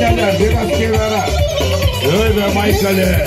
birader biraz kenara. Öyle Maykalı.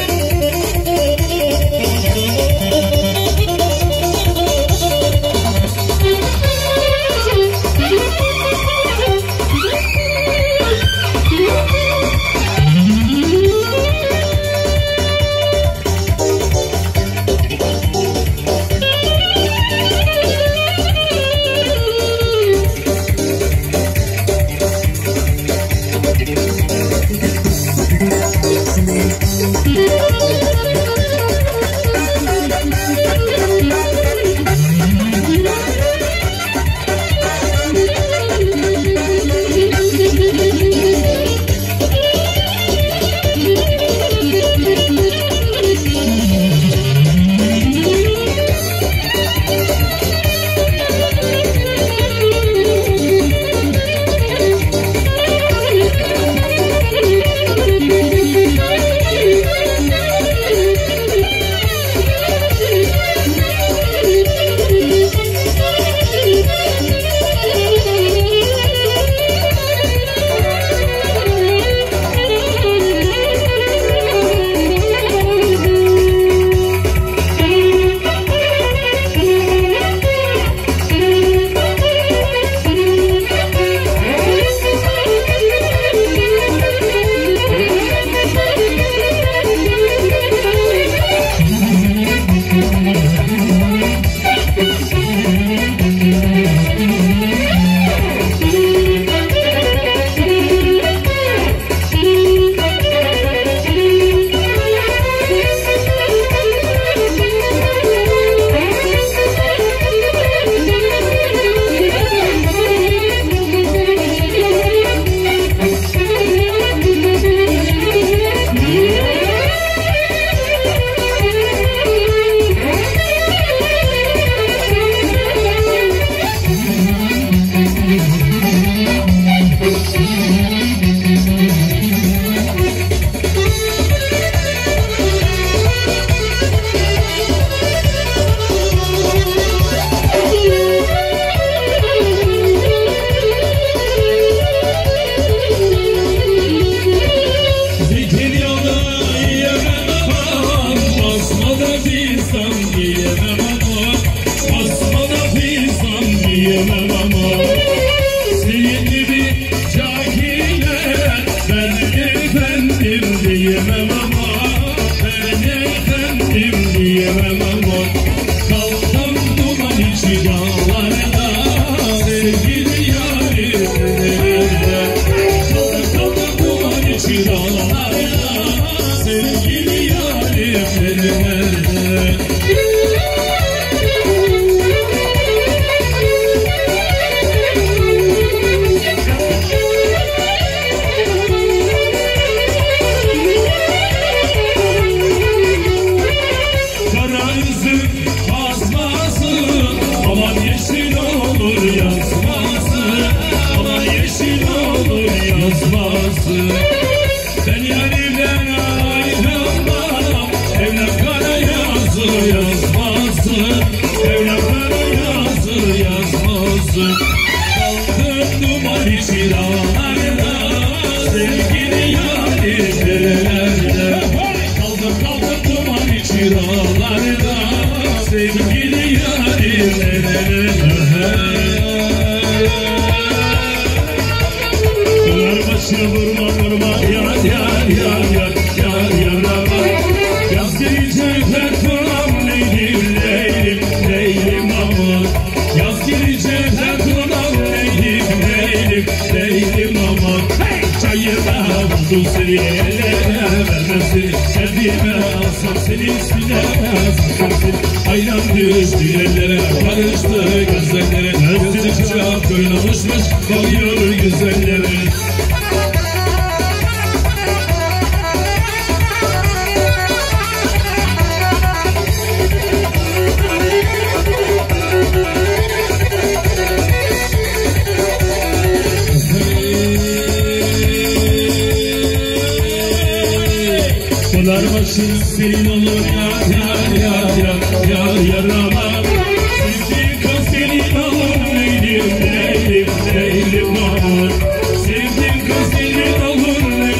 Sevdiğim kız senin olur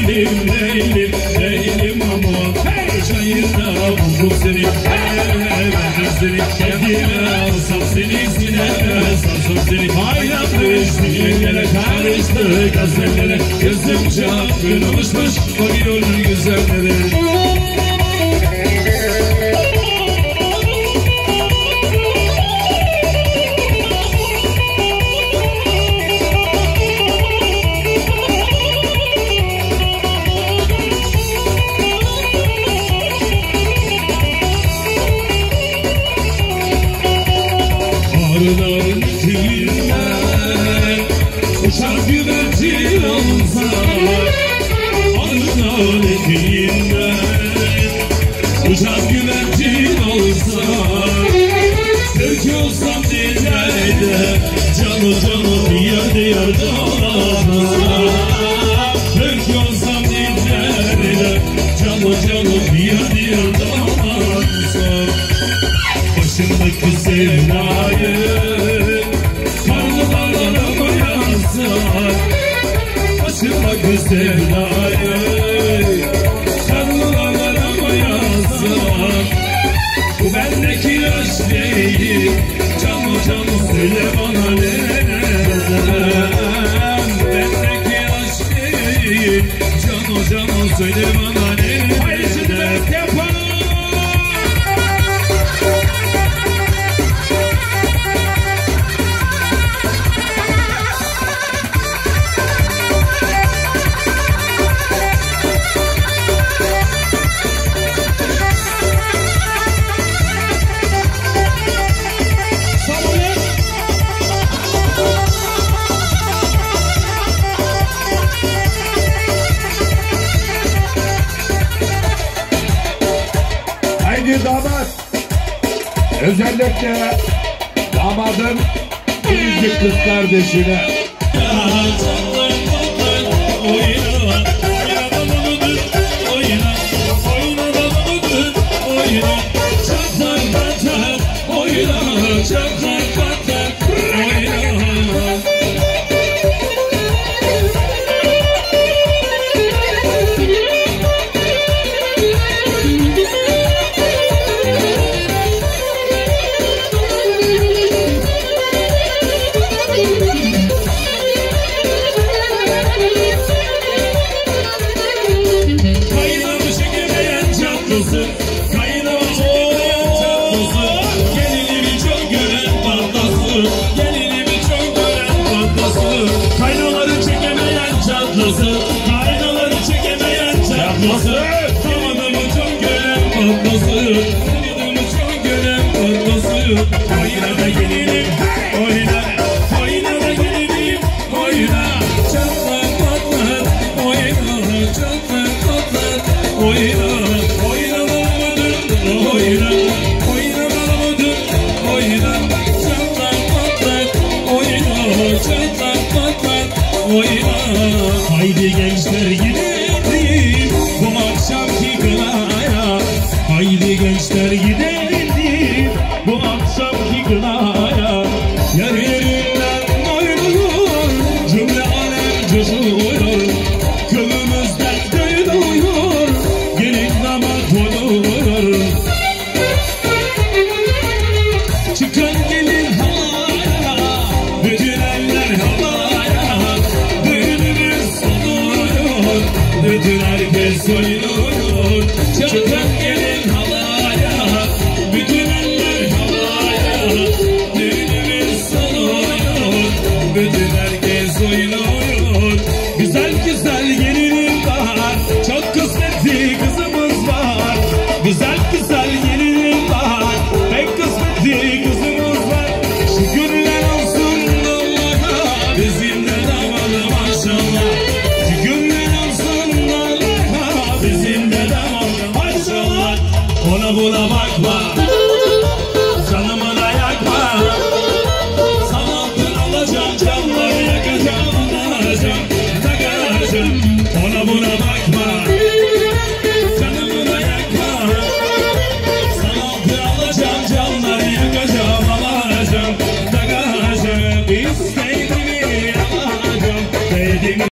değilim, değilim ama çayırda buldum seni, verdim seni, kendime alsam seni, sineme sarsam seni. Hayranmış dünyaya karıştı gazetелere, gözüm çapkın oluşmuş bakıyor güzellere. Arıların tilinden uçak güvercin olsa, arıların tilinden uçak güvercin olsa, Türk olsam dillerde canı canı diyar diyar dağlar. Türk olsam dillerde canı canı diyar diyar dağlar. Başımdaki sevdayı karnılarıma yansar. Başımdaki sevdayı karnılarıma yansar. Bu bendeki aşk değil, canı canı söyle bana neden. Bendeki aşk değil, canı canı söyle bana neden. Haydi şimdi best yapalım. Haydi damat, özellikle damadın biricik kız kardeşine. Kaynaları çekemeyen çatlası, kaynaları çekemeyen çatlası, damadımı çok gören patlası, damadımı çok gören patlası. Oyna da gelinim, oyna, oyna da gelinim, oyna, çatlak patlat, oyna, çatlak patlat, oyna, oyna dalamadır, oyna, oyna dalamadır, oyna, çatlak patlat, oyna, çatlak patlat, oyna. Haydi gençler gidelim bu akşamki kınaya, haydi gençler gidelim bu akşamki kınaya. Yer yerinden ayrılıyor, cümle alem coşuyor, kılımızdan duyuluyor, gelin damat oluyor. Çıkan gelin havaya, bütün eller havaya, düğünümüz oluyor, bütün herkes oynuyor. Çıkan gelin havaya.